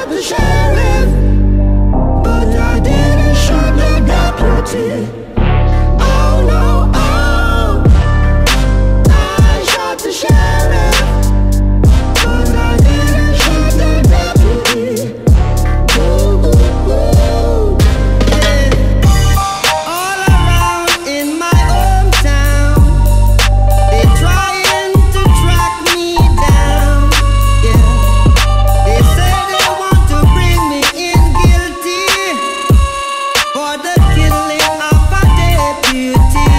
shot the sheriff, but I didn't shoot the deputy. Oh no, oh, I shot the sheriff, but I didn't shoot the deputy. Ooh, ooh, ooh. Yeah. All around in my hometown, they trying to track me down. Yeah, they say they want to bring me in guilty for the killing of a deputy,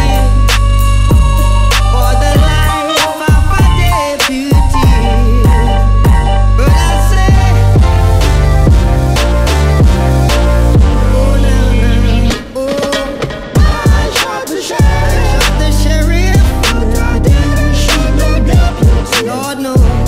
for the life of a deputy. But I say, oh no, no, oh, I shot the sheriff, but I didn't shoot the deputy. Lord knows.